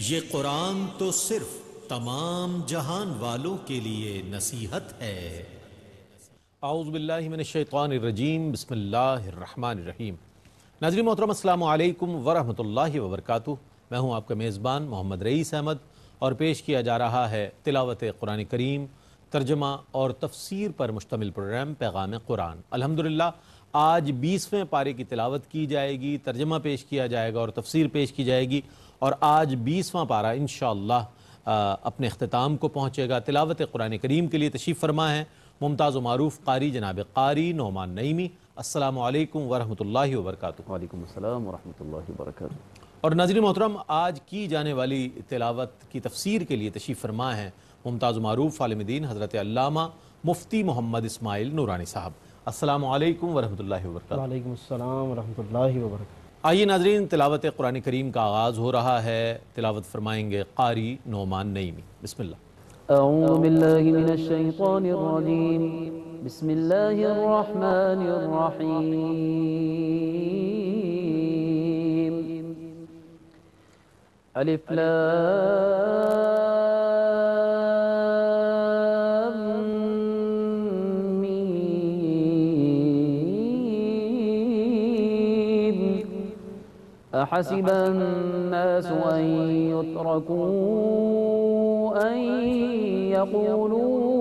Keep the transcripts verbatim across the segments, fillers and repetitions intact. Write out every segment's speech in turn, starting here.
یہ قرآن تو صرف تمام جہان والوں کے لیے نصیحت ہے۔ اعوذ باللہ من الشیطان الرجیم، بسم اللہ الرحمن الرحیم۔ ناظرین محترم، السلام علیکم ورحمۃ اللہ وبرکاتہ۔ میں ہوں آپ کا میزبان محمد رئیس احمد، اور پیش کیا جا رہا ہے تلاوت قرآن کریم، ترجمہ اور تفسیر پر مشتمل پروگرام پیغام قرآن۔ الحمدللہ آج بیسویں پارے کی تلاوت کی جائے گی، ترجمہ پیش کیا جائے گا اور تفسیر پیش کی جائے گی، اور آج بیسواں پارہ انشاءاللہ اپنے اختتام کو پہنچے گا۔ تلاوت قرآن کریم کے لیے تشریف فرما ہے ممتاز و معروف قاری جناب قاری نعمان نعیمی۔ السلام علیکم ورحمۃ اللہ وبرکاتہ۔ وعلیکم السلام ورحمۃ اللہ وبرکاتہ۔ اور ناظرین محترم، آج کی جانے والی تلاوت کی تفسیر کے لیے تشریف فرما ہے ممتاز و معروف عالم دین حضرت علامہ مفتی محمد اسماعیل نورانی صاحب۔ السلام علیکم ورحمۃ اللہ وبرکاتہ۔ وعلیکم السلام ورحمۃ اللہ وبرکاتہ۔ آئیے ناظرین، تلاوت قرآن کریم کا آغاز ہو رہا ہے۔ تلاوت فرمائیں گے قاری نعمان نعیمی۔ بسم اللہ۔ اعوذ باللہ من الشیطان الرجیم، بسم اللہ الرحمن الرحیم۔ الف لام أحسب الناس أن يتركوا أن يقولوا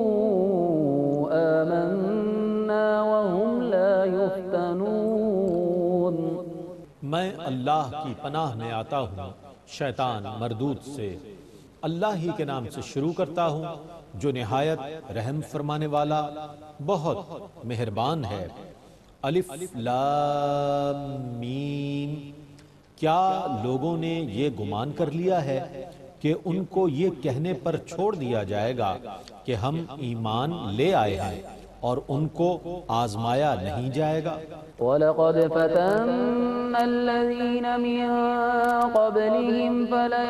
آمنا وهم لا يفتنون۔ میں اللہ کی پناہ میں آتا ہوں شیطان مردود سے۔ اللہ ہی کے نام سے شروع کرتا ہوں جو نہایت رحم فرمانے والا بہت مہربان ہے۔ الف لام میم۔ کیا لوگوں نے یہ گمان کر لیا ہے کہ ان کو یہ کہنے پر چھوڑ دیا جائے گا کہ ہم ایمان لے آئے ہیں اور ان کو آزمایا نہیں جائے گا؟ وَلَقَدْ فَتَنَّا الَّذِينَ مِن قَبْلِهِمْ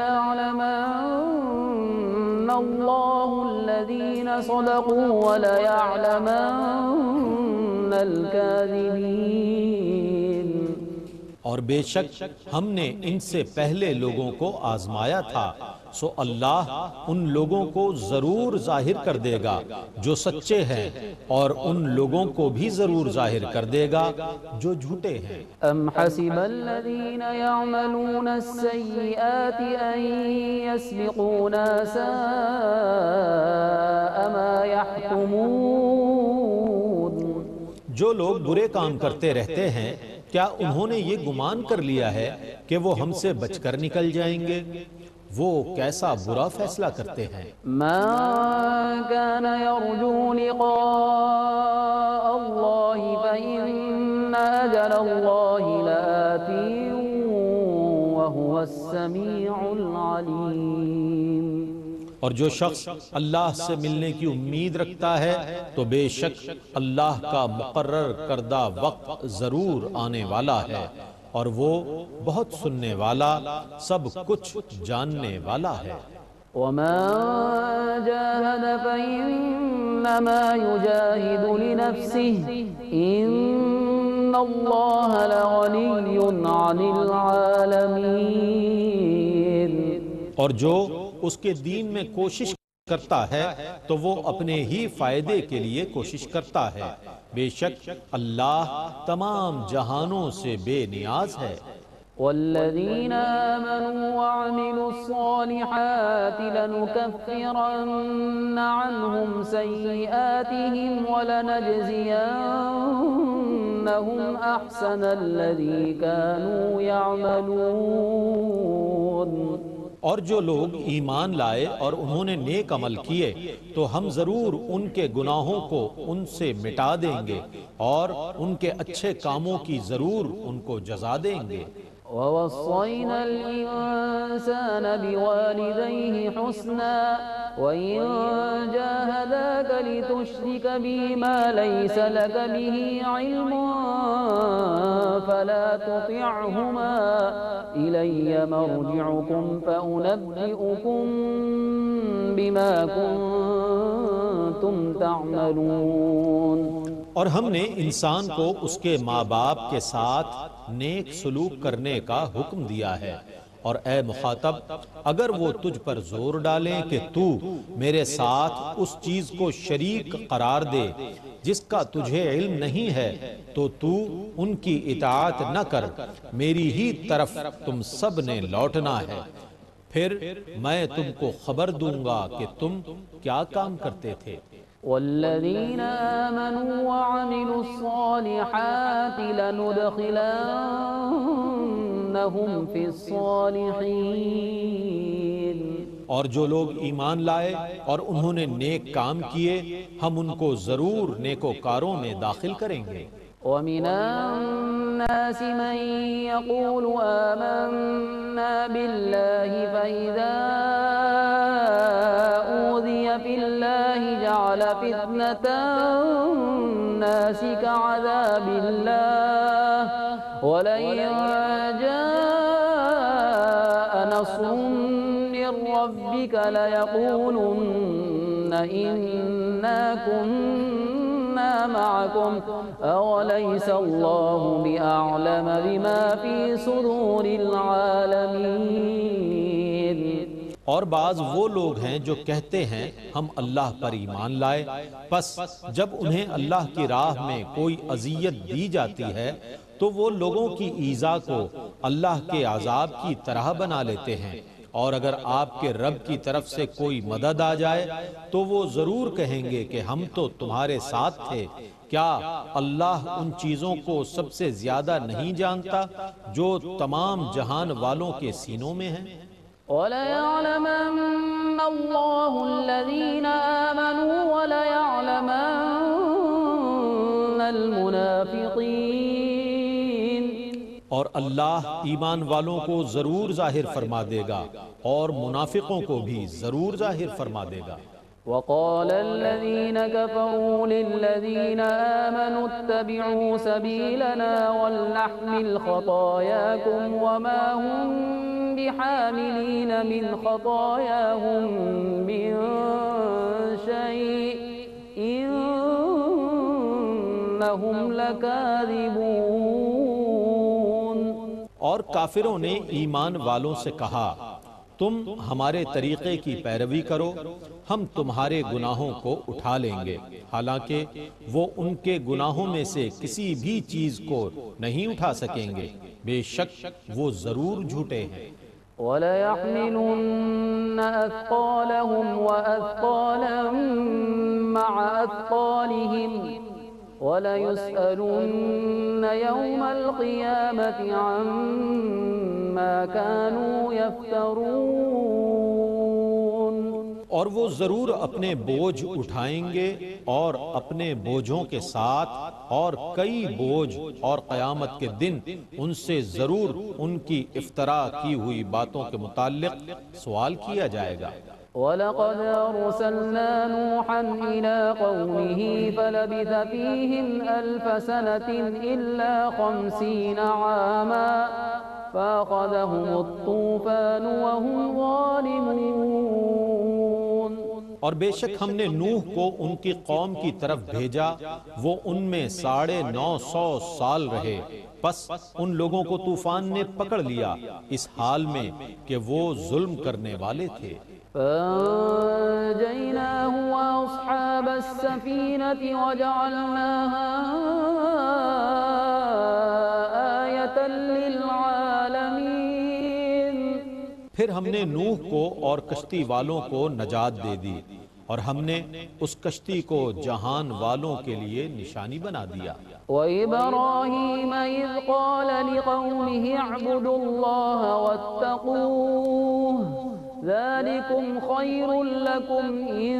فَلَيَعْلَمَنَّ اللَّهُ الَّذِينَ صَدَقُوا وَلَيَعْلَمَنَّ الْكَاذِبِينَ۔ اور بے شک ہم نے ان سے پہلے لوگوں کو آزمایا تھا، سو اللہ ان لوگوں کو ضرور ظاہر کر دے گا جو سچے ہیں، اور ان لوگوں کو بھی ضرور ظاہر کر دے گا جو جھوٹے ہیں۔ ام حسب الذین یعملون السیئات ان یسبقونا ساء ما یحکمون۔ جو لوگ برے کام کرتے رہتے ہیں، کیا انہوں نے یہ گمان کر لیا ہے کہ وہ ہم سے بچ کر نکل جائیں گے؟ وہ کیسا برا فیصلہ کرتے ہیں۔ من كان يرجو لقاء الله فإن أجل الله لآتٍ وهو السميع العليم۔ اور جو شخص اللہ سے ملنے کی امید رکھتا ہے تو بے شک اللہ کا مقرر کردہ وقت ضرور آنے والا ہے، اور وہ بہت سننے والا، سب کچھ جاننے والا ہے۔ وَمَن جَاهَدَ فَإِنَّمَا يُجَاهِدُ لِنَفْسِهِ إِنَّ اللَّهَ لَغَنِيٌّ عَنِ الْعَالَمِينَ۔ اور جو اس کے دین میں کوشش کرتا ہے تو وہ اپنے ہی فائدے کے لیے کوشش کرتا ہے، بے شک اللہ تمام جہانوں سے بے نیاز ہے۔ والذین آمنوا وعملوا الصالحات لنكفرن عنهم سیئاتهم ولنجزینهم احسن الذی كانوا يعملون۔ اور جو لوگ ایمان لائے اور انہوں نے نیک عمل کیے تو ہم ضرور ان کے گناہوں کو ان سے مٹا دیں گے، اور ان کے اچھے کاموں کی ضرور ان کو جزا دیں گے۔ وَوَصَّيْنَا الْإِنسَانَ بِوَالِدَيْهِ حُسْنًا وَإِن جَاهَدَاكَ لِتُشْرِكَ بِي مَا لَيْسَ لَكَ بِهِ عِلْمٌ فَلَا تُطِعْهُمَا إِلَيَّ مَرْجِعُكُمْ فَأُنَبِّئُكُم بِمَا كُنتُمْ تَعْمَلُونَ۔ اور ہم نے انسان کو اس کے ماں باپ کے ساتھ نیک سلوک کرنے کا حکم دیا ہے، اور اے مخاطب اگر وہ تجھ پر زور ڈالیں کہ تو میرے ساتھ اس چیز کو شریک قرار دے جس کا تجھے علم نہیں ہے تو تو ان کی اطاعت نہ کر، میری ہی طرف تم سب نے لوٹنا ہے، پھر میں تم کو خبر دوں گا کہ تم کیا کام کرتے تھے۔ والذین آمنوا وعملوا الصالحات لندخلنہم فی الصالحین، اور جو لوگ ایمان لائے اور انہوں نے نیک کام کیے ہم ان کو ضرور نیکوکاروں میں داخل کریں گے۔ ومن الناس من يقول آمنا بالله فإذا أوذي في الله جعل فتنة الناس كعذاب الله ولئن جاء نصر من ربك ليقولن إنا كنا معكم أوليس الله بأعلم بما في صدور العالمين۔ اور بعض وہ لوگ ہیں جو کہتے ہیں ہم اللہ پر ایمان لائے، پس جب انہیں اللہ کی راہ میں کوئی اذیت دی جاتی ہے تو وہ لوگوں کی ایذا کو اللہ کے عذاب کی طرح بنا لیتے ہیں، اور اگر آپ کے رب کی طرف سے کوئی مدد آ جائے تو وہ ضرور کہیں گے کہ ہم تو تمہارے ساتھ تھے، کیا اللہ ان چیزوں کو سب سے زیادہ نہیں جانتا جو تمام جہان والوں کے سینوں میں ہیں؟ وَلَيَعْلَمَنَّ اللَّهُ الَّذِينَ آمَنُوا وَلَيَعْلَمَنَّ الْمُنَافِقِينَ، اور اللہ ایمان والوں کو ضرور ظاہر فرما دے گا اور منافقوں کو بھی ضرور ظاہر فرما دے گا۔ وقال الذين كفروا للذين آمنوا اتبعوا سبيلنا ولنحمل خطاياكم وما هم بحاملين من خطاياهم من شيء إنهم لكاذبون۔ اور کافروں نے ایمان والوں سے کہا تم ہمارے طریقے کی پیروی کرو، ہم تمہارے گناہوں کو اٹھا لیں گے، حالانکہ وہ ان کے گناہوں میں سے کسی بھی چیز کو نہیں اٹھا سکیں گے، بے شک وہ ضرور جھوٹے ہیں۔ وَلَيَحْمِلُنَّ أَثْقَالَهُمْ وَأَثْقَالًا مَعَ أَثْقَالِهِمْ وَلَيُسْأَلُنَّ يَوْمَ الْقِيَامَةِ عَمَّا كَانُوا يَفْتَرُونَ۔ اور وہ ضرور اپنے بوجھ اٹھائیں گے اور اپنے بوجھوں کے ساتھ اور کئی بوجھ، اور قیامت کے دن ان سے ضرور ان کی افترا کی ہوئی باتوں کے متعلق سوال کیا جائے گا۔ وَلَقَدْ أَرْسَلْنَا نُوحًا إِلَىٰ قَوْمِهِ فَلَبِثَ فِيهِمْ أَلْفَ سَنَةٍ إِلَّا خَمْسِينَ عَامًا فَأَخَذَهُمُ الطُّوفَانُ وَهُمْ ظَالِمُونَ۔ اور بے شک ہم نے نوح کو ان کی قوم کی طرف بھیجا، وہ ان میں ساڑھے نو سو سال رہے، پس ان لوگوں کو طوفان نے پکڑ لیا اس حال میں کہ وہ ظلم کرنے والے تھے۔ فَأَنجَيْنَاهُ وَأَصْحَابَ السَّفِينَةِ وَجَعَلْنَاهَا آيَةً لِّلْعَالَمِينَ۔ پھر ہم نے نوح کو اور کشتی والوں کو نجات دے دی، اور ہم نے اس کشتی کو جہان والوں کے لیے نشانی بنا دیا۔ وَإِبْرَاهِيمَ إِذْ قَالَ لِقَوْمِهِ اعْبُدُوا اللَّهَ وَاتَّقُوهُ ذَلِكُمْ خَيْرٌ لَكُمْ إِن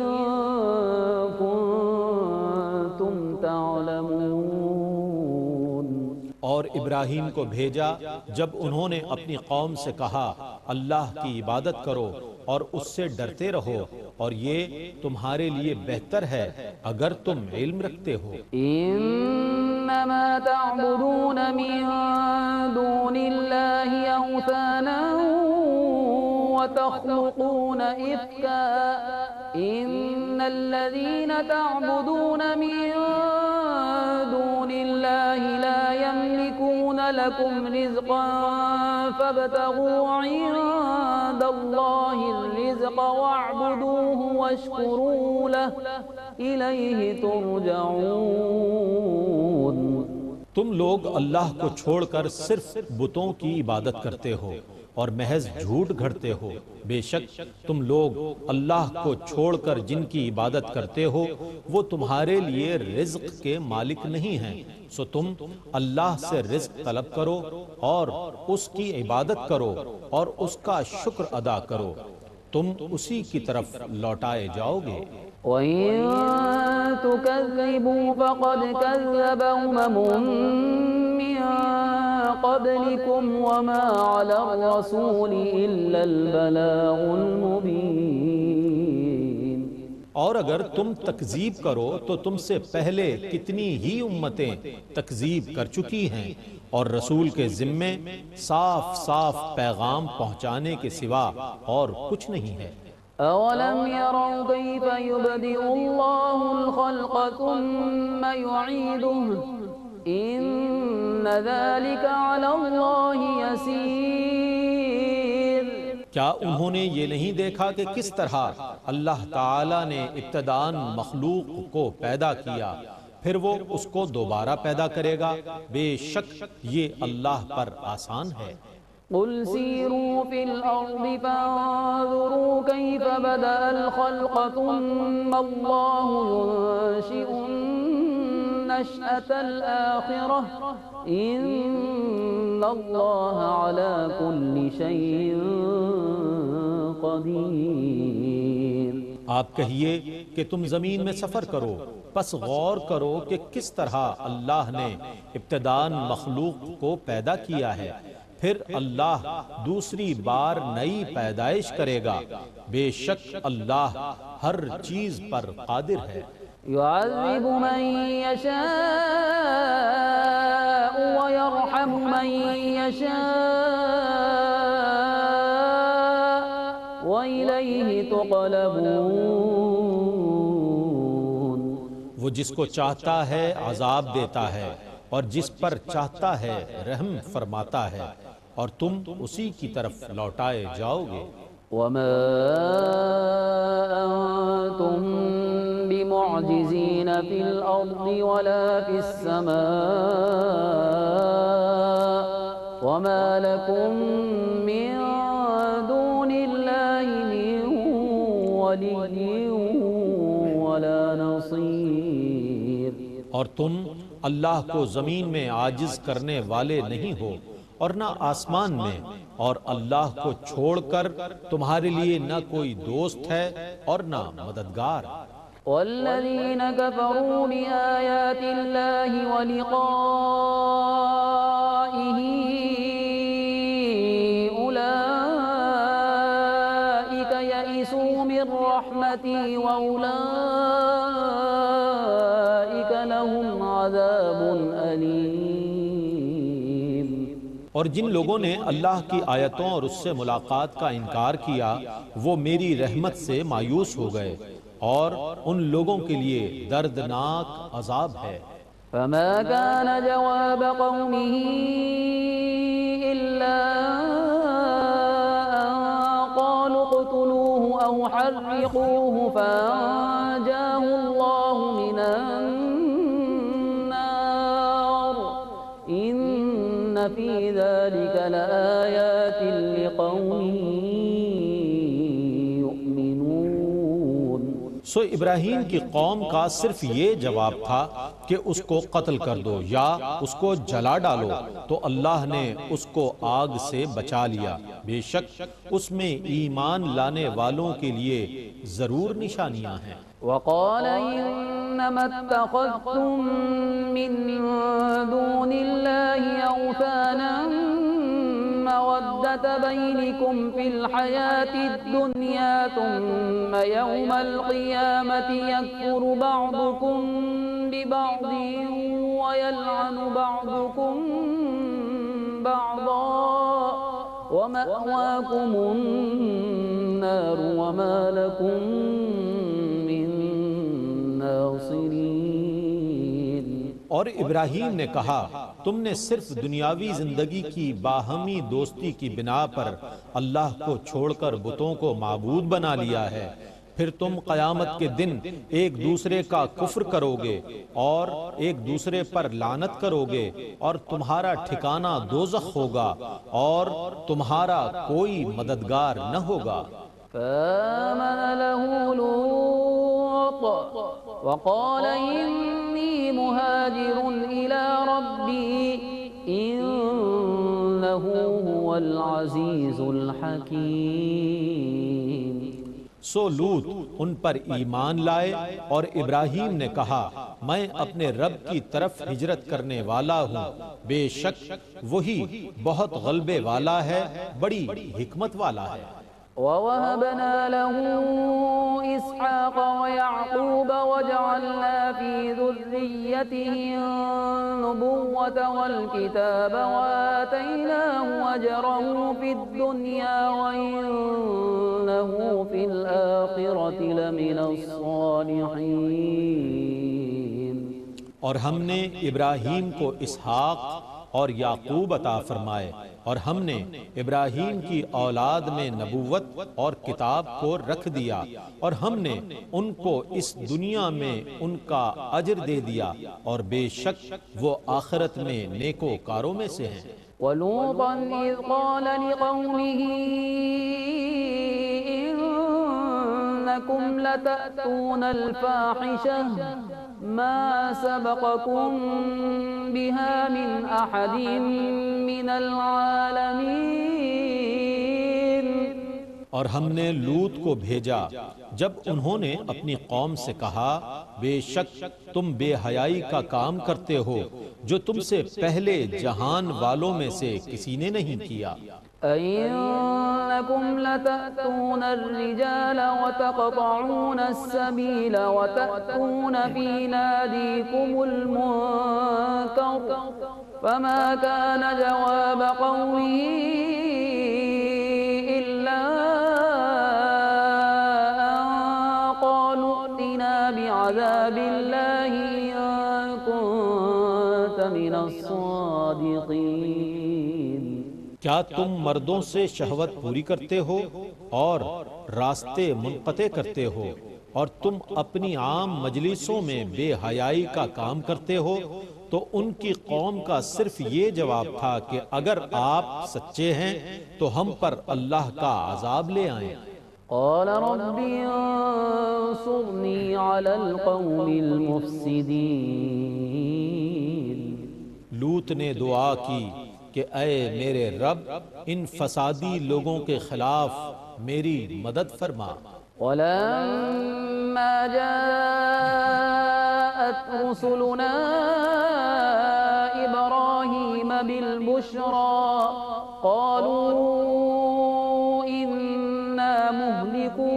كُنتُمْ تَعْلَمُونَ۔ اور ابراہیم کو بھیجا جب انہوں نے اپنی قوم سے کہا اللہ کی عبادت کرو اور اس سے ڈرتے رہو، اور یہ تمہارے لیے بہتر ہے اگر تم علم رکھتے ہو۔ انما تعبدون من دون اللہ اوثانا وتخلقون افکا ان الذین تعبدون من دون اللہ لا يملكون لكم رزقا فابتغوا عند الله الرزق واعبدوه واشكروا له إليه ترجعون۔ تم لوگ اللہ کو چھوڑ کر صرف بتوں کی عبادت کرتے ہو اور محض جھوٹ گھڑتے ہو۔ بے شک تم لوگ اللہ کو چھوڑ کر جن کی عبادت کرتے ہو وہ تمہارے لیے رزق کے مالک نہیں ہیں، سو تم اللہ سے رزق طلب کرو اور اس کی عبادت کرو اور اس کا شکر ادا کرو، تم اسی کی طرف لوٹائے جاؤ گے۔ وَإِن تُكَذِّبُوا فَقَدْ كَذَّبَ أُمَمٌ مِّن قَبْلِكُمْ وَمَا عَلَى الرَّسُولِ إِلَّا الْبَلَاغُ الْمُبِينُ۔ اور اگر تم تکذیب کرو تو تم سے پہلے کتنی ہی امتیں تکذیب کر چکی ہیں، اور رسول کے ذمے صاف صاف پیغام پہنچانے کے سوا اور کچھ نہیں ہے۔ أَوَلَمْ يَرَوْا كَيْفَ يُبْدِئُ اللَّهُ الْخَلْقَ ثُمَّ يُعِيدُهُ إِنَّ ذَلِكَ عَلَى اللَّهِ يَسِيرٌ۔ کیا انہوں نے یہ نہیں دیکھا کہ کس طرح اللہ تعالیٰ نے ابتداً مخلوق کو پیدا کیا پھر وہ اس کو دوبارہ پیدا کرے گا؟ بے شک یہ اللہ پر آسان ہے۔ قل سیروا فی الارض فانظروا کیف بدأ الخلق ثم اللہ ينشئ النشأة الآخرة ان اللہ علی کل شیء قدیر۔ آپ کہیے کہ تم زمین میں سفر کرو، پس غور کرو کہ کس طرح اللہ نے ابتداً مخلوق کو پیدا کیا ہے، پھر اللہ دوسری بار نئی پیدائش کرے گا، بے شک اللہ ہر چیز پر قادر ہے۔ يعذب من يشاء ويرحم من يشاء وإليه تقلبون۔ وہ جس کو چاہتا ہے عذاب دیتا ہے اور جس پر چاہتا ہے رحم فرماتا ہے، اور تم اسی کی طرف لوٹائے جاؤ گے۔ وما أنتم بمعجزين في الأرض ولا في السماء وما لكم من دون الله من ولي ولا نصير۔ اور تم اللہ کو زمین میں عاجز کرنے والے نہیں ہو اور نہ آسمان میں، اور اللہ کو چھوڑ کر تمہارے لیے نہ کوئی دوست ہے اور نہ مددگار۔ والذین کفروا بآیات اللہ ولقائہ اولئک یئسوا من رحمتی واولئک لهم عذاب علیم۔ اور جن لوگوں نے اللہ کی آیتوں اور اس سے ملاقات کا انکار کیا وہ میری رحمت سے مایوس ہو گئے، اور ان لوگوں کے لیے دردناک عذاب ہے۔ فما كان جواب قومه إلا أن قالوا اقتلوه أو حرقوه فأنجاه الله من النار إن في ذلك لآيات لقوم يؤمنون۔ سو ابراہیم کی قوم کا صرف یہ جواب تھا کہ اس کو قتل کر دو یا اس کو جلا ڈالو، تو اللہ نے اس کو آگ سے بچا لیا، بے شک اس میں ایمان لانے والوں کے لیے ضرور نشانیاں ہیں۔ وقال إنما اتخذتم من دون الله أوثانا مودة بينكم في الحياة الدنيا ثم يوم القيامة يكفر بعضكم ببعض ويلعن بعضكم بعضا ومأواكم النار وما لكم من ناصرين۔ اور ابراہیم نے کہا تم نے صرف دنیاوی زندگی کی باہمی دوستی کی بنا پر اللہ کو چھوڑ کر بتوں کو معبود بنا لیا ہے، پھر تم قیامت کے دن ایک دوسرے کا کفر کرو گے اور ایک دوسرے پر لعنت کرو گے، اور تمہارا ٹھکانہ دوزخ ہوگا اور تمہارا کوئی مددگار نہ ہوگا۔ فآمن له لوط وقال إني مهاجر إلى ربي إنه هو العزيز الحكيم۔ سو لوط ان پر ایمان لائے اور ابراہیم نے کہا میں اپنے رب کی طرف ہجرت کرنے والا ہوں، بے شک وہی بہت غلبے والا ہے، بڑی حکمت والا ہے۔ وَوَهَبْنَا لَهُ إِسْحَاقَ وَيَعْقُوبَ وَجَعَلْنَا فِي ذُرِّيَّتِهِ النُّبُوَّةَ وَالْكِتَابَ وَآتَيْنَاهُ أَجْرَهُ فِي الدُّنْيَا وَإِنَّهُ فِي الْآخِرَةِ لَمِنَ الصَّالِحِينَ۔ اور ہم نے ابراہیم کو اسحاق اور یعقوب عطا فرمائے، اور ہم نے ابراہیم کی اولاد میں نبوت اور کتاب کو رکھ دیا، اور ہم نے ان کو اس دنیا میں ان کا اجر دے دیا، اور بے شک وہ آخرت میں نیکوکاروں میں سے ہیں۔ وَلُوطًا إِذْ قَالَ لِقَوْمِهِ إِنَّكُمْ لَتَأْتُونَ الْفَاحِشَةَ مَا سَبَقَكُمْ بِهَا مِنْ أَحَدٍ مِّنَ الْعَالَمِينَ۔ اور ہم نے لوط کو بھیجا جب انہوں نے اپنی قوم سے کہا بے شک تم بے حیائی کا کام کرتے ہو جو تم سے پہلے جہان والوں میں سے کسی نے نہیں کیا۔ أَإِنَّكُمْ لَتَأْتُونَ الرِّجَالَ وَتَقْطَعُونَ السَّبِيلَ وَتَأْتُونَ فِي نَادِيكُمُ الْمُنكَرَ فَمَا كَانَ جَوَابَ قَوْمِهِ إِلَّا أَن قَالُوا ائْتِنَا بِعَذَابِ اللَّهِ إِن كُنتَ مِنَ الصَّادِقِينَ۔ کیا تم مردوں سے شہوت پوری کرتے ہو اور راستے منقطع کرتے ہو، اور تم اپنی عام مجلسوں میں بے حیائی کا کام کرتے ہو؟ تو ان کی قوم کا صرف یہ جواب تھا کہ اگر آپ سچے ہیں تو ہم پر اللہ کا عذاب لے آئیں۔ قال رب انصرني على القوم المفسدين۔ لوط نے دعا کی کہ اے میرے رب ان فسادی لوگوں کے خلاف میری مدد فرما۔ ولما جاءت رسلنا إبراهيم بالبشرى قالوا إنا مهلكو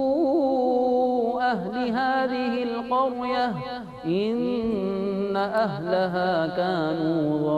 أهل هذه القرية إن أهلها كانوا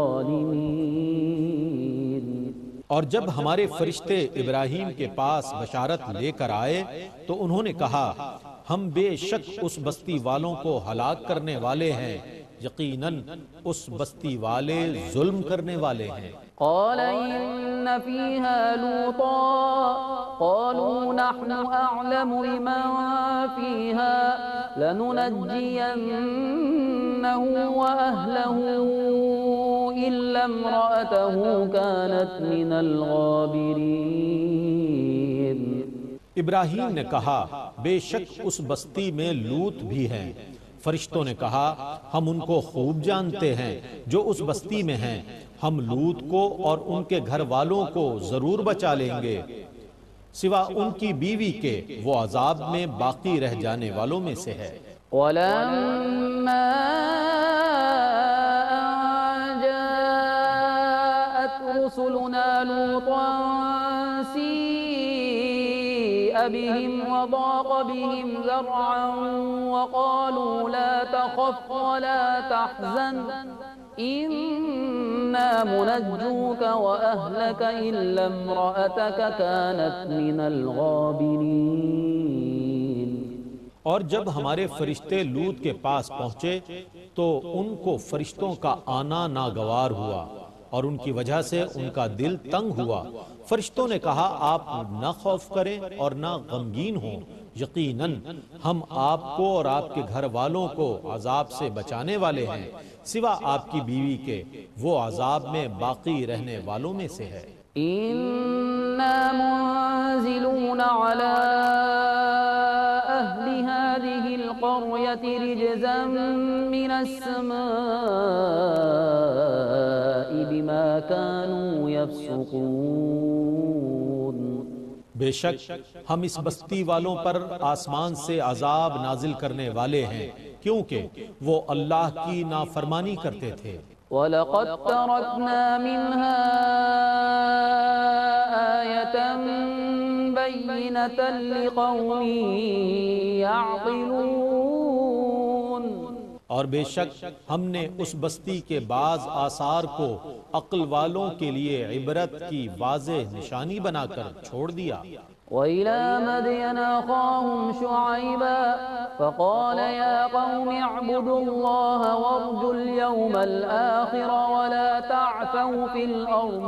ظالمين۔ اور جب ہمارے فرشتے ابراہیم کے پاس بشارت لے کر آئے تو انہوں نے کہا ہم بے شک اس بستی والوں کو ہلاک کرنے والے ہیں، یقیناً اس بستی والے ظلم کرنے والے ہیں۔ قال إن فيها لوطا قالوا نحن أعلم بمن فيها لننجينه وأهله إلا امرأته كانت من الغابرين۔ ابراہیم نے کہا بے شک اس بستی میں لوط بھی ہیں۔ فرشتوں نے کہا ہم ان کو خوب جانتے ہیں جو اس بستی میں ہیں، ہم لوط کو اور ان کے گھر والوں کو ضرور بچا لیں گے، سوا ان کی بیوی کے وہ عذاب میں باقی رہ جانے والوں میں سے ہے۔ ولما جاءت رسلنا لوطا سيء بهم وضاق بهم ذرعا وقالوا لا تخف ولا تحزن إنا منجوك وأهلك إلا امرأتك كانت من الغابرين۔ اور جب ہمارے فرشتے لوط کے پاس پہنچے تو ان کو فرشتوں کا آنا ناگوار ہوا اور ان کی وجہ سے ان کا دل تنگ ہوا۔ فرشتوں نے کہا آپ نہ خوف کریں اور نہ غمگین ہوں، یقیناً ہم آپ کو اور آپ کے گھر والوں کو عذاب سے بچانے والے ہیں، سوا آپ کی بیوی کے، وہ عذاب میں باقی رہنے والوں میں سے ہے۔ إنا منزلون على أهل هذه القرية رجزا من السماء بما كانوا يفسقون۔ بے شک ہم اس بستی والوں پر آسمان سے عذاب نازل کرنے والے ہیں کیونکہ وہ اللہ کی نافرمانی کرتے تھے۔ وَلَقَدْ تَرَكْنَا مِنْهَا آيَةً بَيِّنَةً لِقَوْمٍ يَعْقِلُونَ۔ اور بے شک ہم نے اس بستی کے بعض آثار کو عقل والوں کے لیے عبرت کی واضح نشانی بنا کر چھوڑ دیا۔ وَإِلَى مَدْيَنَ أَخَاهُمْ شُعَيْبًا فَقَالَ يَا قَوْمِ اعْبُدُوا اللَّهَ وَارْجُوا الْيَوْمَ الْآخِرَ وَلَا تَعْثَوْا فِي الْأَرْضِ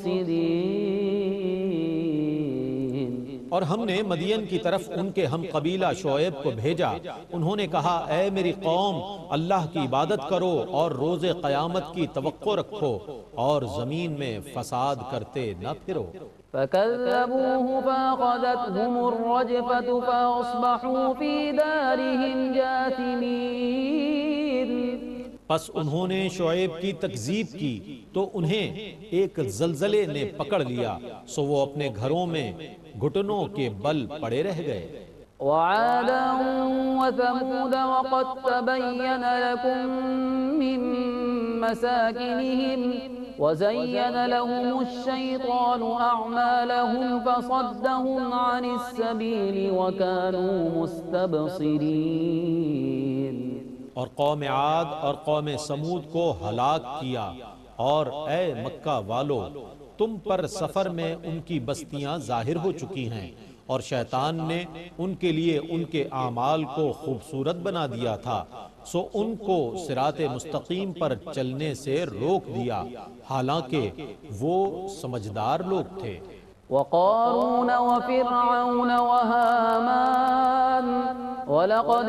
مُفْسِدِينَ۔ اور ہم نے مدین کی طرف ان کے ہم قبیلہ شعیب کو بھیجا، انہوں نے کہا اے میری قوم اللہ کی عبادت کرو اور روز قیامت کی توقع رکھو اور زمین میں فساد کرتے نہ پھرو۔ فَكَذَّبُوهُ فَأَخَذَتْهُمُ الرَّجْفَةُ فَأَصْبَحُوا فِي دَارِهِمْ جَاثِمِينَ۔ پس انہوں نے شعیب کی تکذیب کی تو انہیں ایک زلزلے نے پکڑ لیا، سو وہ اپنے گھروں میں گھٹنوں کے بل پڑے رہ گئے۔ وَعَادًا وَثَمُودَ وَقَدْ تَبَيَّنَ لَكُم مِّن مَّسَاكِنِهِمْ وَزَيَّنَ لَهُمُ الشَّيْطَانُ أَعْمَالَهُمْ فَصَدَّهُمْ عَنِ السَّبِيلِ وَكَانُوا مُسْتَبْصِرِينَ۔ اور قوم عاد اور قوم سمود کو ہلاک کیا، اور اے مکہ والو تم پر سفر میں ان کی بستیاں ظاہر ہو چکی ہیں، اور شیطان نے ان کے لیے ان کے اعمال کو خوبصورت بنا دیا تھا، سو ان کو صراط مستقیم پر چلنے سے روک دیا، حالانکہ وہ سمجھدار لوگ تھے۔ وَقَارُونَ وَفِرْعَوْنَ وَهَامَانَ وَلَقَدْ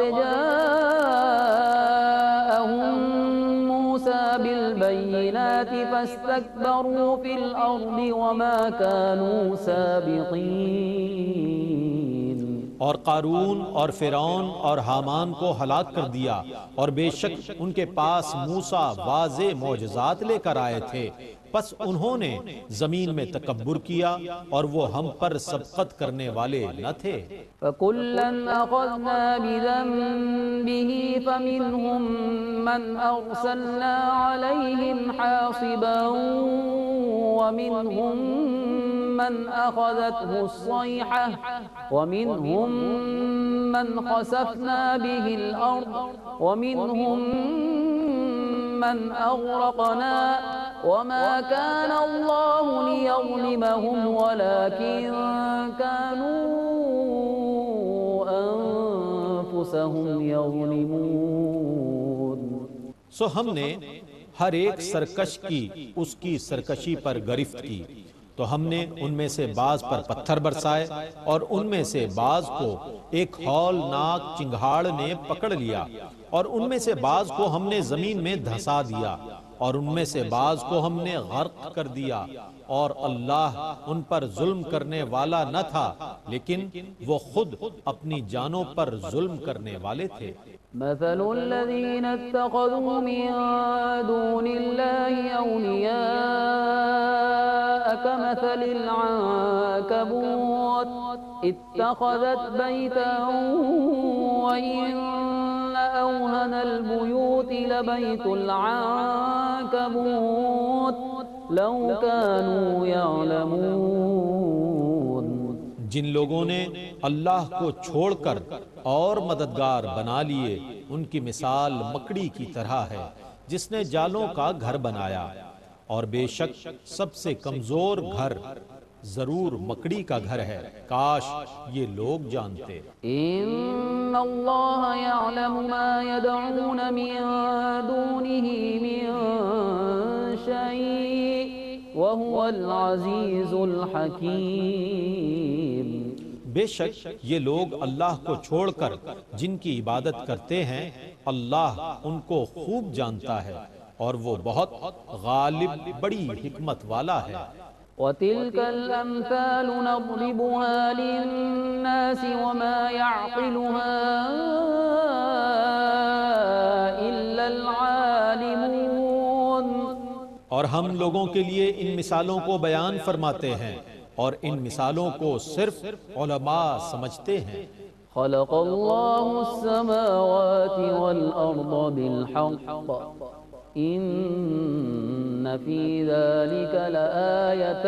جَاءَهُم مُوسَى بِالْبَيِّنَاتِ فَاسْتَكْبَرُوا فِي الْأَرْضِ وَمَا كَانُوا سَابِقِينَ۔ اور قارون اور فرعون اور حامان کو ہلاک کر دیا، اور بے شک ان کے پاس موسیٰ واضح معجزات لے کر آئے تھے، پس انہوں نے زمین میں تکبر کیا اور وہ ہم پر سبقت کرنے والے نہ تھے۔ فَكُلًّا أَخَذْنَا بِذَنبِهِ فَمِنْهُمْ مَنْ أَرْسَلْنَا عَلَيْهِمْ حَاصِبًا وَمِنْهُمْ مَنْ أَخَذَتْهُ الصَّيْحَةُ وَمِنْهُمْ مَنْ خَسَفْنَا بِهِ الْأَرْضَ وَمِنْهُمْ مَنْ أَغْرَقْنَا وَمَا كَانَ اللَّهُ لِيَظْلِمَهُمْ وَلَكِنْ كَانُوا أَنفُسَهُمْ يَظْلِمُونَ۔ سو ہم نے ہر ایک سرکش کی اس کی سرکشی پر گرفت کی، تو ہم نے ان میں سے بعض پر پتھر برسائے اور ان میں سے بعض کو ایک ہولناک چنگھاڑ نے پکڑ لیا، اور ان میں سے بعض کو ہم نے زمین میں دھسا دیا، اور ان میں سے بعض کو ہم نے غرق کر دیا، اور اللہ ان پر ظلم کرنے والا نہ تھا لیکن وہ خود اپنی جانوں پر ظلم کرنے والے تھے۔ مثل الذين اتخذوا من دون الله أولياء كمثل العنكبوت اتخذت بيتا وإن أوهن البيوت لبيت العنكبوت لو كانوا يعلمون۔ جن لوگوں نے اللہ کو چھوڑ کر اور مددگار بنا لیے، ان کی مثال مکڑی کی طرح ہے جس نے جالوں کا گھر بنایا، اور بے شک سب سے کمزور گھر ضرور مکڑی کا گھر ہے، کاش یہ لوگ جانتے۔ إن الله يعلم ما يدعون من دونه من شيء وهو العزيز الحكيم۔ بے شک یہ لوگ اللہ کو چھوڑ کر جن کی عبادت کرتے ہیں، اللہ ان کو خوب جانتا ہے اور وہ بہت غالب بڑی حکمت والا ہے۔ وتلك الأمثال نضربها للناس وما يعقلها إلا العالمون۔ اور ہم لوگوں کے لیے ان مثالوں کو بیان فرماتے ہیں اور ان مثالوں کو صرف علماء سمجھتے ہیں۔ خلق الله السماوات والأرض بالحق إن في ذلك لآية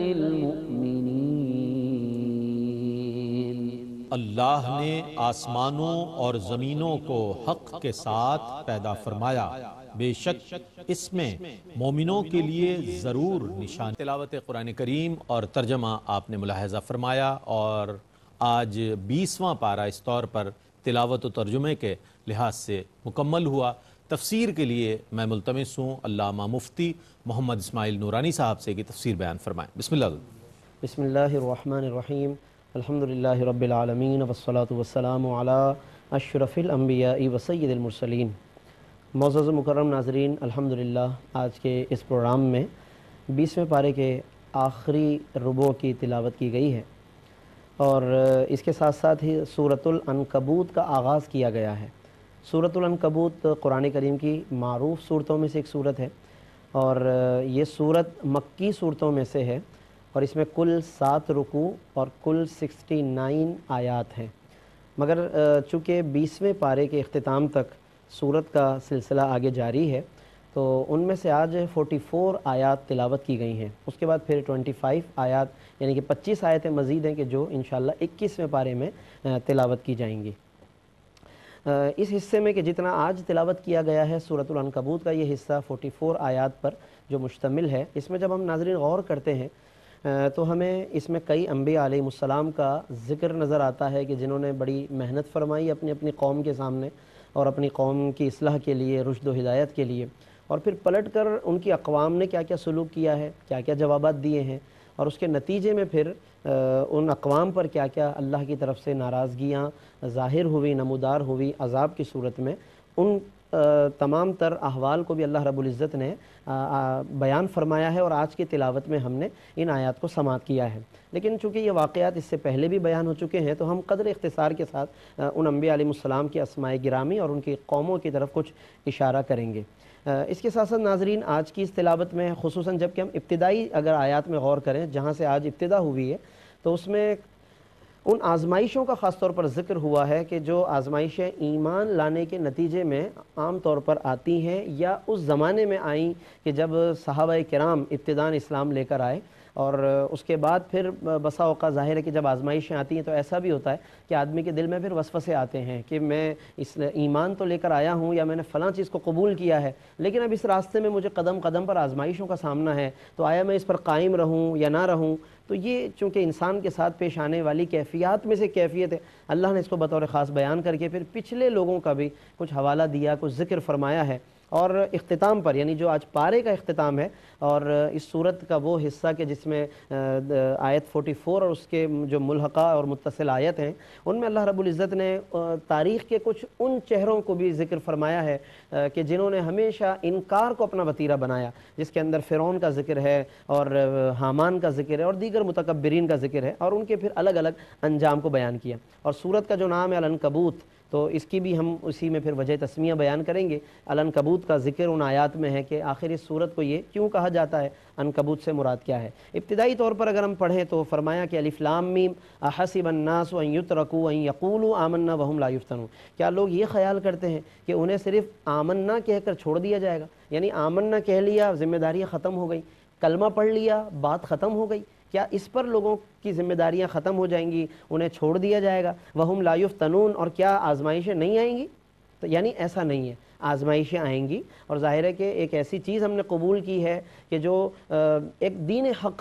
للمؤمنين۔ اللہ نے آسمانوں اور زمینوں کو حق کے ساتھ پیدا فرمایا، بے شک اس میں مومنوں کے لیے ضرور نشان۔ تلاوت قرآن کریم اور ترجمہ آپ نے ملاحظہ فرمایا، اور آج بیسواں پارہ اس طور پر تلاوت و ترجمے کے لحاظ سے مکمل ہوا۔ تفسیر کے لیے میں ملتمس ہوں علامہ مفتی محمد اسماعیل نورانی صاحب سے کہ تفسیر بیان فرمائیں۔ بسم اللہ۔ بسم اللہ الرحمن الرحیم، الحمدللہ رب العالمین والصلاة والسلام علی اشرف الانبیاء وسید المرسلین۔ معزز و مکرم ناظرین، الحمدللہ آج کے اس پروگرام میں بیسویں پارے کے آخری ربوع کی تلاوت کی گئی ہے، اور اس کے ساتھ ساتھ ہی سورۃ العنکبوت کا آغاز کیا گیا ہے۔ سورۃ العنکبوت قرآن کریم کی معروف صورتوں میں سے ایک صورت ہے، اور یہ صورت مکی صورتوں میں سے ہے، اور اس میں کل سات رکوع اور کل سکسٹی نائن آیات ہیں۔ مگر چونکہ بیسویں پارے کے اختتام تک سورت کا سلسلہ آگے جاری ہے، تو ان میں سے آج فورٹی فور آیات تلاوت کی گئی ہیں۔ اس کے بعد پھر ٹوئنٹی فائیو آیات یعنی کہ پچیس آیتیں مزید ہیں کہ جو انشاءاللہ اکیسویں پارے میں تلاوت کی جائیں گی۔ اس حصے میں کہ جتنا آج تلاوت کیا گیا ہے سورۃ العنکبوت کا، یہ حصہ فورٹی فور آیات پر جو مشتمل ہے، اس میں جب ہم ناظرین غور کرتے ہیں تو ہمیں اس میں کئی انبیاء علیہ السلام کا ذکر نظر آتا ہے کہ جنہوں نے بڑی محنت فرمائی اپنی اپنی قوم کے سامنے اور اپنی قوم کی اصلاح کے لیے، رشد و ہدایت کے لیے، اور پھر پلٹ کر ان کی اقوام نے کیا کیا سلوک کیا ہے، کیا کیا جوابات دیے ہیں، اور اس کے نتیجے میں پھر ان اقوام پر کیا کیا اللہ کی طرف سے ناراضگیاں ظاہر ہوئی، نمودار ہوئی عذاب کی صورت میں۔ ان تمام تر احوال کو بھی اللہ رب العزت نے بیان فرمایا ہے، اور آج کی تلاوت میں ہم نے ان آیات کو سماعت کیا ہے۔ لیکن چونکہ یہ واقعات اس سے پہلے بھی بیان ہو چکے ہیں، تو ہم قدر اختصار کے ساتھ ان انبیاء علیہ السلام کی اسماء گرامی اور ان کی قوموں کی طرف کچھ اشارہ کریں گے۔ اس کے ساتھ ساتھ ناظرین آج کی اس تلاوت میں خصوصاً جب کہ ہم ابتدائی اگر آیات میں غور کریں جہاں سے آج ابتدا ہوئی ہے، تو اس میں ان آزمائشوں کا خاص طور پر ذکر ہوا ہے کہ جو آزمائشیں ایمان لانے کے نتیجے میں عام طور پر آتی ہیں، یا اس زمانے میں آئیں کہ جب صحابہ کرام ابتداً اسلام لے کر آئے، اور اس کے بعد پھر بسا اوقات ظاہر ہے کہ جب آزمائشیں آتی ہیں تو ایسا بھی ہوتا ہے کہ آدمی کے دل میں پھر وسوسے آتے ہیں کہ میں اس ایمان تو لے کر آیا ہوں یا میں نے فلاں چیز کو قبول کیا ہے، لیکن اب اس راستے میں مجھے قدم قدم پر آزمائشوں کا سامنا ہے، تو آیا میں اس پر قائم رہوں یا نہ رہوں؟ تو یہ چونکہ انسان کے ساتھ پیش آنے والی کیفیات میں سے کیفیت ہے، اللہ نے اس کو بطور خاص بیان کر کے پھر پچھلے لوگوں کا بھی کچھ حوالہ دیا، کچھ ذکر فرمایا ہے۔ اور اختتام پر یعنی جو آج پارے کا اختتام ہے اور اس صورت کا وہ حصہ کہ جس میں آیت فورٹی فور اور اس کے جو ملحقہ اور متصل آیت ہیں، ان میں اللہ رب العزت نے تاریخ کے کچھ ان چہروں کو بھی ذکر فرمایا ہے کہ جنہوں نے ہمیشہ انکار کو اپنا وتیرہ بنایا، جس کے اندر فرعون کا ذکر ہے اور حامان کا ذکر ہے اور دیگر متکبرین کا ذکر ہے، اور ان کے پھر الگ الگ انجام کو بیان کیا۔ اور صورت کا جو نام ہے العنکبوت، تو اس کی بھی ہم اسی میں پھر وجہ تسمیہ بیان کریں گے۔ العنکبوت کا ذکر ان آیات میں ہے کہ آخر اس صورت کو یہ کیوں کہا جاتا ہے، عنکبوت سے مراد کیا ہے۔ ابتدائی طور پر اگر ہم پڑھیں تو فرمایا کہ الف لام میم احسب الناس ان یترکوا ان یقولوا آمنا وهم لا یفتنون، کیا لوگ یہ خیال کرتے ہیں کہ انہیں صرف آمنا کہہ کر چھوڑ دیا جائے گا؟ یعنی آمنا کہہ لیا، ذمہ داریاں ختم ہو گئی، کلمہ پڑھ لیا، بات ختم ہو گئی، کیا اس پر لوگوں کی ذمہ داریاں ختم ہو جائیں گی، انہیں چھوڑ دیا جائے گا؟ وہم لا یفتنون، اور کیا آزمائشیں نہیں آئیں گی؟ تو یعنی ایسا نہیں ہے، آزمائشیں آئیں گی، اور ظاہر ہے کہ ایک ایسی چیز ہم نے قبول کی ہے کہ جو ایک دین حق ہے،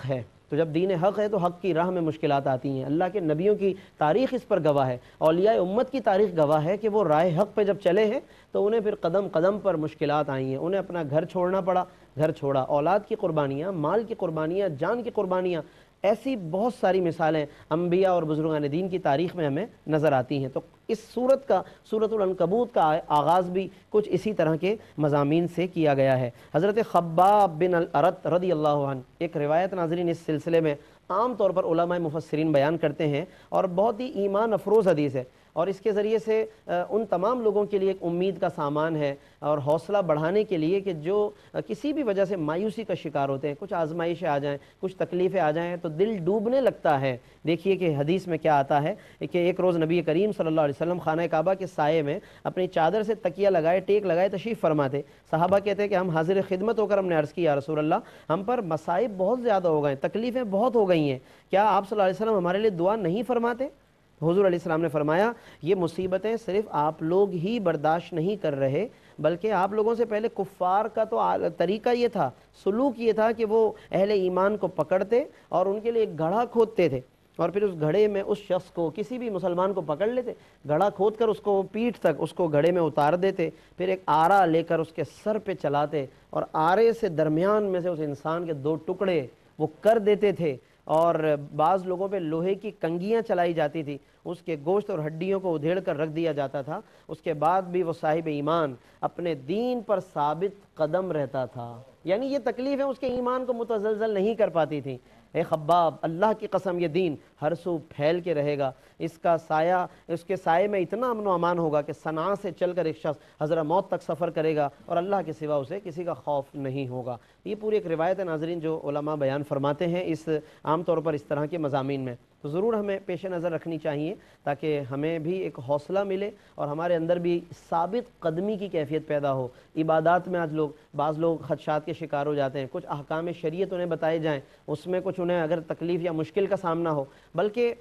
تو جب دین حق ہے تو حق کی راہ میں مشکلات آتی ہیں. اللہ کے نبیوں کی تاریخ اس پر گواہ ہے, اولیاء امت کی تاریخ گواہ ہے کہ وہ راہ حق پہ جب چلے ہیں تو انہیں پھر قدم قدم پر مشکلات آئی ہیں. انہیں اپنا گھر چھوڑنا پڑا, گھر چھوڑا, اولاد کی قربانیاں, مال کی قربانیاں, جان کی قربانیاں, ایسی بہت ساری مثالیں انبیاء اور بزرگان دین کی تاریخ میں ہمیں نظر آتی ہیں. تو اس سورت کا, سورۃ العنکبوت کا آغاز بھی کچھ اسی طرح کے مضامین سے کیا گیا ہے. حضرت خباب بن الارت رضی اللہ عنہ, ایک روایت ناظرین اس سلسلے میں عام طور پر علماء مفسرین بیان کرتے ہیں اور بہت ہی ایمان افروز حدیث ہے, اور اس کے ذریعے سے ان تمام لوگوں کے لیے ایک امید کا سامان ہے اور حوصلہ بڑھانے کے لیے کہ جو کسی بھی وجہ سے مایوسی کا شکار ہوتے ہیں, کچھ آزمائشیں آ جائیں, کچھ تکلیفیں آ جائیں تو دل ڈوبنے لگتا ہے. دیکھیے کہ حدیث میں کیا آتا ہے کہ ایک روز نبی کریم صلی اللہ علیہ وسلم خانہ کعبہ کے سائے میں اپنی چادر سے تکیہ لگائے, ٹیک لگائے تشریف فرماتے. صحابہ کہتے ہیں کہ ہم حاضر خدمت ہو کر ہم نے عرض کی, یا رسول اللہ ہم پر مصائب بہت زیادہ ہو گئے, تکلیفیں بہت ہو گئی ہیں, کیا آپ صلی اللہ علیہ وسلم ہمارے لیے دعا نہیں فرماتے؟ حضور علیہ السلام نے فرمایا, یہ مصیبتیں صرف آپ لوگ ہی برداشت نہیں کر رہے, بلکہ آپ لوگوں سے پہلے کفار کا تو طریقہ یہ تھا, سلوک یہ تھا کہ وہ اہل ایمان کو پکڑتے اور ان کے لیے ایک گڑھا کھودتے تھے, اور پھر اس گھڑے میں اس شخص کو, کسی بھی مسلمان کو پکڑ لیتے, گڑھا کھود کر اس کو پیٹھ تک اس کو گھڑے میں اتار دیتے, پھر ایک آرا لے کر اس کے سر پہ چلاتے اور آرے سے درمیان میں سے اس انسان کے دو ٹکڑے وہ کر دیتے تھے, اور بعض لوگوں پہ لوہے کی کنگیاں چلائی جاتی تھی, اس کے گوشت اور ہڈیوں کو ادھیڑ کر رکھ دیا جاتا تھا. اس کے بعد بھی وہ صاحب ایمان اپنے دین پر ثابت قدم رہتا تھا, یعنی یہ تکلیفیں اس کے ایمان کو متزلزل نہیں کر پاتی تھیں. اے خباب, اللہ کی قسم یہ دین ہر سو پھیل کے رہے گا, اس کا سایہ, اس کے سائے میں اتنا امن و امان ہوگا کہ صنعاء سے چل کر ایک شخص حضرت موت تک سفر کرے گا اور اللہ کے سوا اسے کسی کا خوف نہیں ہوگا. یہ پوری ایک روایت ہے ناظرین جو علماء بیان فرماتے ہیں اس عام طور پر اس طرح کے مضامین میں, تو ضرور ہمیں پیش نظر رکھنی چاہیے تاکہ ہمیں بھی ایک حوصلہ ملے اور ہمارے اندر بھی ثابت قدمی کی کیفیت پیدا ہو. عبادات میں آج لوگ, بعض لوگ خدشات کے شکار ہو جاتے ہیں, کچھ احکام شریعت انہیں بتائے جائیں, اس میں کچھ انہیں اگر تکلیف یا مشکل کا سامنا ہو, بلکہ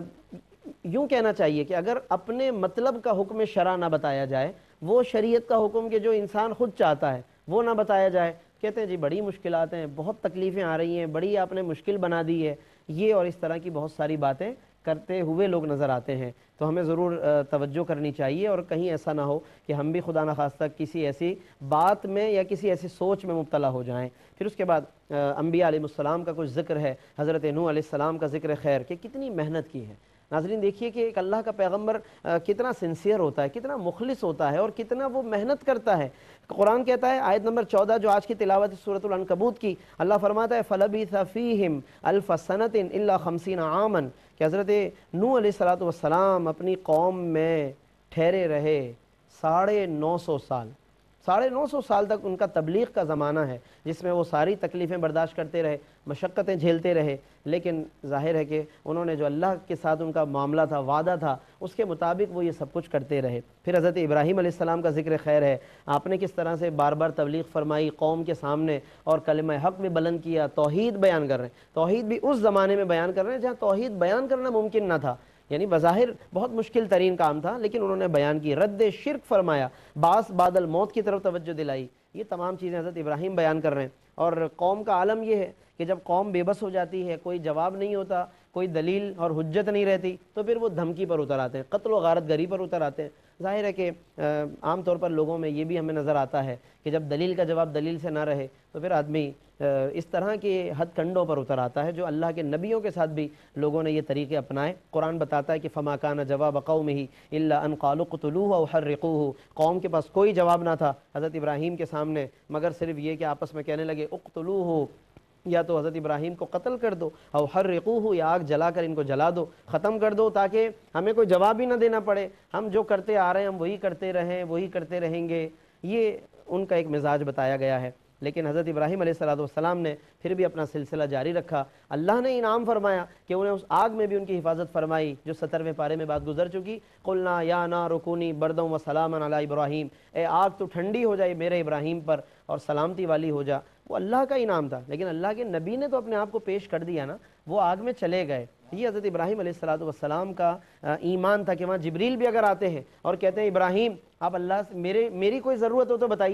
یوں کہنا چاہیے کہ اگر اپنے مطلب کا حکم شرع نہ بتایا جائے, وہ شریعت کا حکم کہ جو انسان خود چاہتا ہے وہ نہ بتایا جائے, کہتے ہیں جی بڑی مشکلات ہیں, بہت تکلیفیں آ رہی ہیں, بڑی آپ نے مشکل بنا دی ہے, یہ اور اس طرح کی بہت ساری باتیں کرتے ہوئے لوگ نظر آتے ہیں. تو ہمیں ضرور توجہ کرنی چاہیے اور کہیں ایسا نہ ہو کہ ہم بھی خدا نخواستہ کسی ایسی بات میں یا کسی ایسی سوچ میں مبتلا ہو جائیں. پھر اس کے بعد انبیاء علیہ السلام کا کچھ ذکر ہے, حضرت نوح علیہ السلام کا ذکر خیر کہ کتنی محنت کی ہے. ناظرین دیکھیے کہ ایک اللہ کا پیغمبر کتنا سنسیئر ہوتا ہے, کتنا مخلص ہوتا ہے اور کتنا وہ محنت کرتا ہے. قرآن کہتا ہے آیت نمبر چودہ جو آج کی تلاوت سورۃ العنکبوت کی, اللہ فرماتا ہے فَلَبِثَ فِيهِمْ أَلْفَ سَنَةٍ إِلَّا خَمْسِينَ عَامًا, کہ حضرت نوح علیہ السلام اپنی قوم میں ٹھہرے رہے ساڑھے نو سو سال. ساڑھے نو سو سال تک ان کا تبلیغ کا زمانہ ہے جس میں وہ ساری تکلیفیں برداشت کرتے رہے, مشقتیں جھیلتے رہے, لیکن ظاہر ہے کہ انہوں نے جو اللہ کے ساتھ ان کا معاملہ تھا, وعدہ تھا, اس کے مطابق وہ یہ سب کچھ کرتے رہے. پھر حضرت ابراہیم علیہ السلام کا ذکر خیر ہے, آپ نے کس طرح سے بار بار تبلیغ فرمائی قوم کے سامنے اور کلمہ حق بھی بلند کیا, توحید بیان کر رہے ہیں. توحید بھی اس زمانے میں بیان کر رہے ہیں جہاں توحید بیان کرنا ممکن نہ تھا, یعنی بظاہر بہت مشکل ترین کام تھا, لیکن انہوں نے بیان کی, رد شرک فرمایا, باس بعد الموت کی طرف توجہ دلائی. یہ تمام چیزیں حضرت ابراہیم بیان کر رہے ہیں. اور قوم کا عالم یہ ہے کہ جب قوم بے بس ہو جاتی ہے, کوئی جواب نہیں ہوتا, کوئی دلیل اور حجت نہیں رہتی, تو پھر وہ دھمکی پر اتر آتے ہیں, قتل و غارت گری پر اتر آتے ہیں. ظاہر ہے کہ عام طور پر لوگوں میں یہ بھی ہمیں نظر آتا ہے کہ جب دلیل کا جواب دلیل سے نہ رہے تو پھر آدمی اس طرح کے ہتھ کنڈوں پر اتر آتا ہے جو اللہ کے نبیوں کے ساتھ بھی لوگوں نے یہ طریقے اپنائے. قرآن بتاتا ہے کہ فما کان جواب قومہ الا ان قالوا اقتلوه او حرقوه, قوم کے پاس کوئی جواب نہ تھا حضرت ابراہیم کے سامنے مگر صرف یہ کہ آپس میں کہنے لگے اقتلوه, یا تو حضرت ابراہیم کو قتل کر دو, او حرقوه, یا آگ جلا کر ان کو جلا دو, ختم کر دو, تاکہ ہمیں کوئی جواب ہی نہ دینا پڑے, ہم جو کرتے آ رہے ہیں ہم وہی کرتے رہیں, وہی کرتے رہیں گے. یہ ان کا ایک مزاج بتایا گیا ہے. لیکن حضرت ابراہیم علیہ السلام نے پھر بھی اپنا سلسلہ جاری رکھا. اللہ نے انعام فرمایا کہ انہیں اس آگ میں بھی ان کی حفاظت فرمائی جو سترویں پارے میں بات گزر چکی. قلنا یا نار کونی بردا و سلاما علی ابراہیم, اے آگ تو ٹھنڈی ہو جائے میرے ابراہیم پر اور سلامتی والی ہو جا. وہ اللہ کا انعام تھا, لیکن اللہ کے نبی نے تو اپنے آپ کو پیش کر دیا نا, وہ آگ میں چلے گئے. یہ حضرت ابراہیم علیہ السلام کا ایمان تھا کہ وہاں جبریل بھی اگر آتے ہیں اور کہتے ہیں ابراہیم آپ اللہ سے میرے میری کوئی ضرورت ہو تو بتائیے,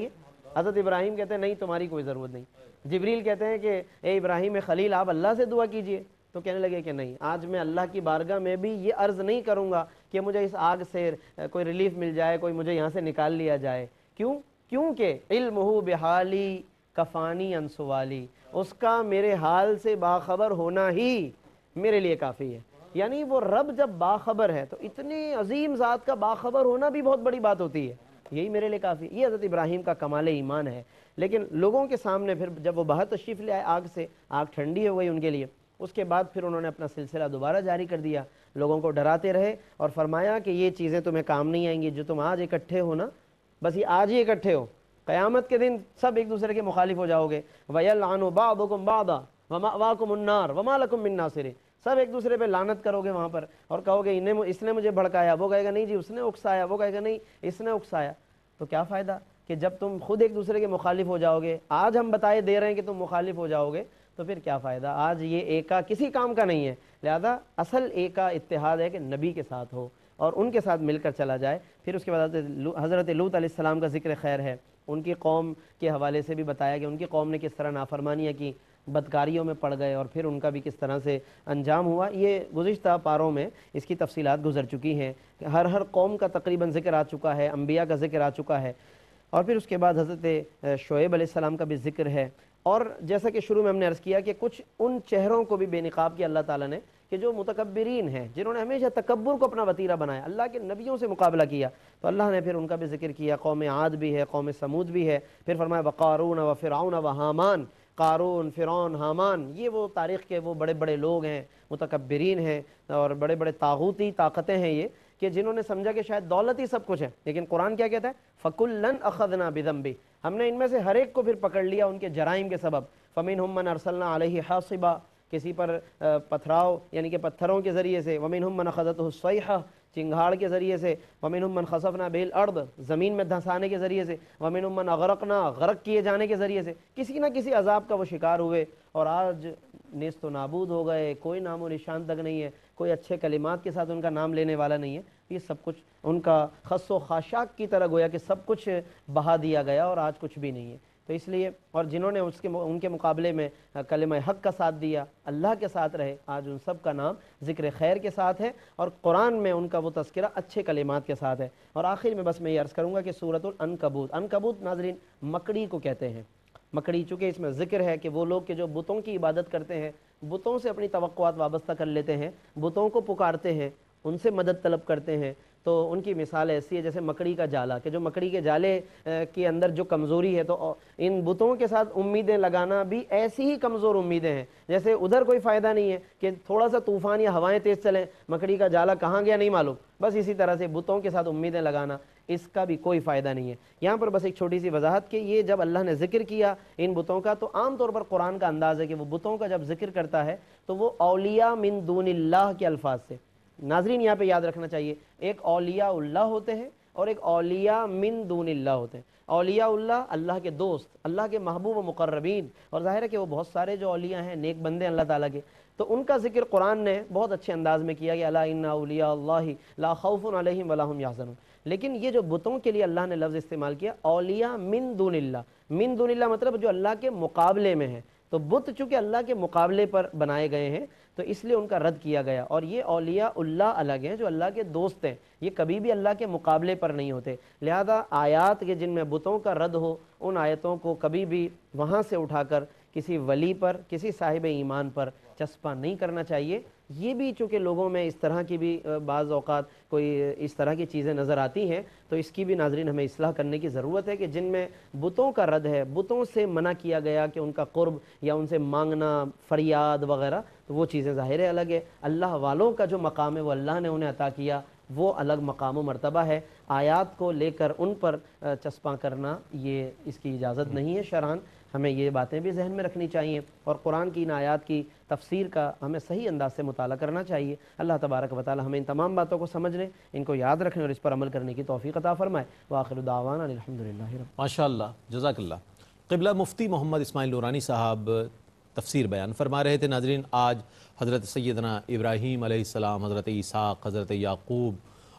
حضرت ابراہیم کہتے ہیں نہیں تمہاری کوئی ضرورت نہیں. جبریل کہتے ہیں کہ اے ابراہیم خلیل آپ اللہ سے دعا کیجئے. تو کہنے لگے کہ نہیں, آج میں اللہ کی بارگاہ میں بھی یہ عرض نہیں کروں گا کہ مجھے اس آگ سے کوئی ریلیف مل جائے, کوئی مجھے یہاں سے نکال لیا جائے. کیوں؟ کیونکہ علمہ بحالی کفانی عن سوالی, اس کا میرے حال سے باخبر ہونا ہی میرے لیے کافی ہے. یعنی وہ رب جب باخبر ہے تو اتنے عظیم ذات کا باخبر ہونا بھی بہت بڑی بات ہوتی ہے, یہی میرے لیے کافی. یہ حضرت ابراہیم کا کمال ایمان ہے. لیکن لوگوں کے سامنے پھر جب وہ باہر تشریف لے آئے آگ سے, آگ ٹھنڈی ہو گئی ان کے لیے, اس کے بعد پھر انہوں نے اپنا سلسلہ دوبارہ جاری کر دیا, لوگوں کو ڈراتے رہے اور فرمایا کہ یہ چیزیں تمہیں کام نہیں آئیں گی, جو تم آج اکٹھے ہو نا, بس یہ آج ہی اکٹھے ہو, قیامت کے دن سب ایک دوسرے کے مخالف ہو جاؤ گے. وَيَلْعَنُ بَعْضُكُمْ بَعْضًا وَمَأْوَاكُمُ النَّارُ وَمَا لَكُم مِّن نَّاصِرِينَ. سب ایک دوسرے پہ لعنت کرو گے وہاں پر اور کہو گے انہیں اس نے مجھے بھڑکایا, وہ کہے گا نہیں جی اس نے اکسایا, وہ کہے گا نہیں اس نے اکسایا. تو کیا فائدہ کہ جب تم خود ایک دوسرے کے مخالف ہو جاؤ گے. آج ہم بتائے دے رہے ہیں کہ تم مخالف ہو جاؤ گے تو پھر کیا فائدہ. آج یہ ایکا کسی کام کا نہیں ہے, لہذا اصل ایکا اتحاد ہے کہ نبی کے ساتھ ہو اور ان کے ساتھ مل کر چلا جائے. پھر اس کے بعد حضرت لوط علیہ السلام کا ذکر خیر ہے. ان کی قوم کے حوالے سے بھی بتایا کہ ان کی قوم نے کس طرح نافرمانیاں کی, بدکاریوں میں پڑ گئے اور پھر ان کا بھی کس طرح سے انجام ہوا. یہ گزشتہ پاروں میں اس کی تفصیلات گزر چکی ہیں. ہر ہر قوم کا تقریباً ذکر آ چکا ہے, انبیاء کا ذکر آ چکا ہے. اور پھر اس کے بعد حضرت شعیب علیہ السلام کا بھی ذکر ہے. اور جیسا کہ شروع میں ہم نے عرض کیا کہ کچھ ان چہروں کو بھی بے نقاب کیا اللہ تعالیٰ نے کہ جو متکبرین ہیں, جنہوں نے ہمیشہ تکبر کو اپنا وتیرہ بنایا, اللہ کے نبیوں سے مقابلہ کیا, تو اللہ نے پھر ان کا بھی ذکر کیا. قوم عاد بھی ہے, قوم سمود بھی ہے. پھر فرمایا وقارون و فرعون و حامان. قارون, فرعون, حامان, یہ وہ تاریخ کے وہ بڑے بڑے لوگ ہیں, متکبرین ہیں اور بڑے بڑے طاغوتی طاقتیں ہیں یہ, کہ جنہوں نے سمجھا کہ شاید دولت ہی سب کچھ ہے. لیکن قرآن کیا کہتا ہے, فَكُلًّا أَخَذْنَا بِذَنبِهِ, ہم نے ان میں سے ہر ایک کو پھر پکڑ لیا ان کے جرائم کے سبب. فَمِنْهُمْ مَنْ أَرْسَلْنَا عَلَيْهِ حَاصِبًا, کسی پر پتھراؤ یعنی کہ پتھروں کے ذریعے سے. وَمِنْهُمْ مَنْ أَخَذَتْهُ الصَّيْحَةُ, چنگھاڑ کے ذریعے سے. وَمِنْهُمْ مَنْ خَسَفْنَا بِهِ الْأَرْضَ, زمین میں دھنسانے کے ذریعے سے. وَمِنْهُمْ مَنْ أَغْرَقْنَا, غرق کیے جانے کے ذریعے سے. کسی نہ کسی عذاب کا وہ شکار ہوئے اور آج نیست و نابود ہو گئے, کوئی نام و نشان تک نہیں ہے, کوئی اچھے کلمات کے ساتھ ان کا نام لینے والا نہیں ہے. یہ سب کچھ ان کا خس و خاشاک کی طرح گویا کہ سب کچھ بہا دیا گیا اور آج کچھ بھی نہیں ہے. تو اس لیے, اور جنہوں نے اس کے ان کے مقابلے میں کلمہ حق کا ساتھ دیا, اللہ کے ساتھ رہے, آج ان سب کا نام ذکر خیر کے ساتھ ہے اور قرآن میں ان کا وہ تذکرہ اچھے کلمات کے ساتھ ہے. اور آخر میں بس میں یہ عرض کروں گا کہ سورۃ العنکبوت, عنکبوت ناظرین مکڑی کو کہتے ہیں. مکڑی, چونکہ اس میں ذکر ہے کہ وہ لوگ کہ جو بتوں کی عبادت کرتے ہیں, بتوں سے اپنی توقعات وابستہ کر لیتے ہیں, بتوں کو پکارتے ہیں, ان سے مدد طلب کرتے ہیں, تو ان کی مثال ایسی ہے جیسے مکڑی کا جالا, کہ جو مکڑی کے جالے کے اندر جو کمزوری ہے, تو ان بتوں کے ساتھ امیدیں لگانا بھی ایسی ہی کمزور امیدیں ہیں. جیسے ادھر کوئی فائدہ نہیں ہے کہ تھوڑا سا طوفان یا ہوائیں تیز چلیں, مکڑی کا جالا کہاں گیا نہیں معلوم, بس اسی طرح سے بتوں کے ساتھ امیدیں لگانا, اس کا بھی کوئی فائدہ نہیں ہے. یہاں پر بس ایک چھوٹی سی وضاحت کہ یہ جب اللہ نے ذکر کیا ان بتوں کا, تو عام طور پر قرآن کا انداز ہے کہ وہ بتوں کا جب ذکر کرتا ہے تو وہ اولیاء من دون اللہ کے الفاظ سے. ناظرین یہاں پہ یاد رکھنا چاہیے, ایک اولیاء اللہ ہوتے ہیں اور ایک اولیاء من دون اللہ ہوتے ہیں. اولیاء اللہ اللہ کے دوست, اللہ کے محبوب و مقربین, اور ظاہر ہے کہ وہ بہت سارے جو اولیاء ہیں نیک بندے اللہ تعالیٰ کے, تو ان کا ذکر قرآن نے بہت اچھے انداز میں کیا کہ الا ان اولیاء اللہ لا خوف علیہم ولا هم یحزنون. لیکن یہ جو بتوں کے لیے اللہ نے لفظ استعمال کیا اولیاء من دون اللہ, من دون اللہ مطلب جو اللہ کے مقابلے میں ہیں. تو بت چونکہ اللہ کے مقابلے پر بنائے گئے ہیں تو اس لیے ان کا رد کیا گیا. اور یہ اولیاء اللہ الگ ہیں جو اللہ کے دوست ہیں, یہ کبھی بھی اللہ کے مقابلے پر نہیں ہوتے. لہذا آیات کے جن میں بتوں کا رد ہو, ان آیتوں کو کبھی بھی وہاں سے اٹھا کر کسی ولی پر, کسی صاحب ایمان پر چسپاں نہیں کرنا چاہیے. یہ بھی چونکہ لوگوں میں اس طرح کی بھی بعض اوقات کوئی اس طرح کی چیزیں نظر آتی ہیں, تو اس کی بھی ناظرین ہمیں اصلاح کرنے کی ضرورت ہے کہ جن میں بتوں کا رد ہے, بتوں سے منع کیا گیا کہ ان کا قرب یا ان سے مانگنا, فریاد وغیرہ, تو وہ چیزیں ظاہر الگ ہے. اللہ والوں کا جو مقام ہے وہ اللہ نے انہیں عطا کیا, وہ الگ مقام و مرتبہ ہے. آیات کو لے کر ان پر چسپاں کرنا یہ اس کی اجازت نہیں ہے شرعاً. ہمیں یہ باتیں بھی ذہن میں رکھنی چاہیے اور قرآن کی ان آیات کی تفسیر کا ہمیں صحیح انداز سے مطالعہ کرنا چاہیے. اللہ تبارک و تعالی ہمیں ان تمام باتوں کو سمجھنے, ان کو یاد رکھنے اور اس پر عمل کرنے کی توفیق عطا فرمائے. وآخر دعوانا الحمدللہ رب. ماشاء اللہ, جزاک اللہ. قبلہ مفتی محمد اسماعیل نورانی صاحب تفسیر بیان فرما رہے تھے. ناظرین, آج حضرت سیدنا ابراہیم علیہ السلام, حضرت اسحاق, حضرت یعقوب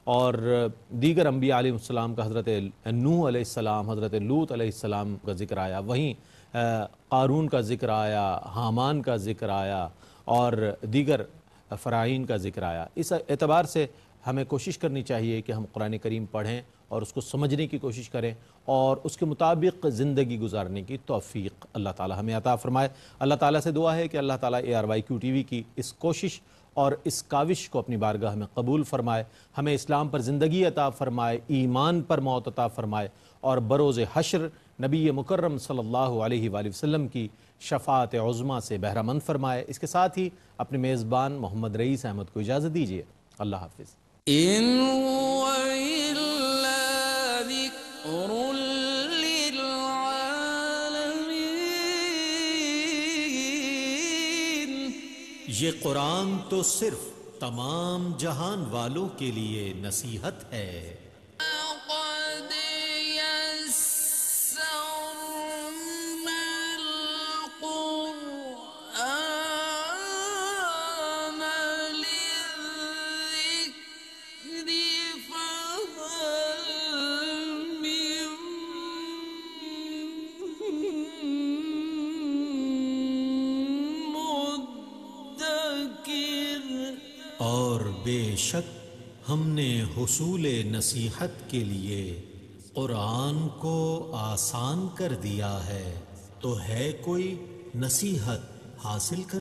اور دیگر انبیاء علیہ السلام کا حضرت نوح علیہ السلام، حضرت لوط علیہ السلام کا ذکر آیا، وہیں قارون کا ذکر آیا، حامان کا ذکر آیا اور دیگر فرعین کا ذکر آیا۔ اس اعتبار سے ہمیں کوشش کرنی چاہیے کہ ہم قرآن کریم پڑھیں اور اس کو سمجھنے کی کوشش کریں اور اس کے مطابق زندگی گزارنے کی توفیق اللہ تعالی ہمیں عطا فرمائے۔ اللہ تعالیٰ سے دعا ہے کہ اللہ تعالیٰ A R Y Q T V کی اس کوشش اور اس کاوش کو اپنی بارگاہ میں قبول فرمائے، ہمیں اسلام پر زندگی عطا فرمائے، ایمان پر موت عطا فرمائے اور بروز حشر نبی مکرم صلی اللہ علیہ وآلہ وسلم کی شفاعت عظمیٰ سے بہرہ مند فرمائے۔ اس کے ساتھ ہی اپنے میزبان محمد رئیس احمد کو اجازت دیجیے۔ اللہ حافظ۔ إن هو إلا ذكر للعالمين۔ یہ قرآن تو صرف تمام جہان والوں کے لیے نصیحت ہے۔ قد يسرنا القرآن للذكر فهل من مدكر۔ اور بے شک ہم نے حصول نصیحت کے لیے قرآن کو آسان کر دیا ہے، تو ہے کوئی نصیحت حاصل کر